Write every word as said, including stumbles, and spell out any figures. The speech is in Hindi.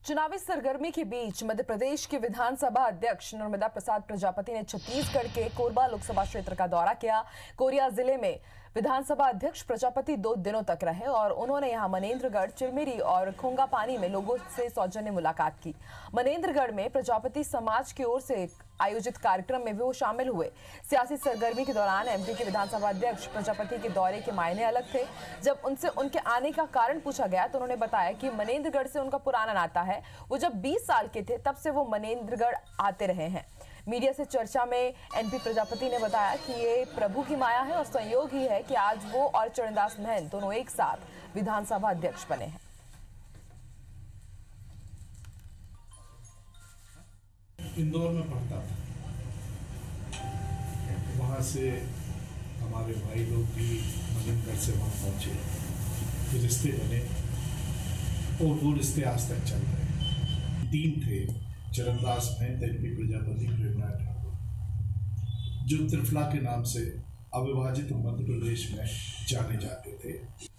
चुनावी सरगर्मी के बीच मध्य प्रदेश के विधानसभा अध्यक्ष नर्मदा प्रसाद प्रजापति ने छत्तीसगढ़ के कोरबा लोकसभा क्षेत्र का दौरा किया। कोरिया जिले में विधानसभा अध्यक्ष प्रजापति दो दिनों तक रहे और उन्होंने यहां मनेन्द्रगढ़, चिरमिरी और खोंगापानी में लोगों से सौजन्य मुलाकात की। मनेन्द्रगढ़ में प्रजापति समाज की ओर से आयोजित कार्यक्रम में भी वो शामिल हुए। सियासी सरगर्मी के दौरान एमपी के विधानसभा अध्यक्ष प्रजापति के दौरे के मायने अलग थे। जब उनसे उनके आने का कारण पूछा गया तो उन्होंने बताया कि मनेन्द्रगढ़ से उनका पुराना नाता है। वो जब बीस साल के थे तब से वो मनेन्द्रगढ़ आते रहे हैं। मीडिया से चर्चा में एनपी प्रजापति ने बताया कि ये प्रभु की माया है और संयोग ही है कि आज वो और चरणदास महंत दोनों एक साथ विधानसभा अध्यक्ष बने हैं। इंदौर में पढ़ता था, वहाँ से हमारे भाई लोग भी मनेन्द्रगढ़ से वहाँ पहुँचे, फिर रिश्ते बने और वो रिश्ते आज तक चल रहे हैं। तीन थे, चरणदास महंत, एनपी प्रजापति, प्रेरणा ठाकुर, जो त्रिफला के नाम से अविभाजित मध्य प्रदेश में जाने जाते थे।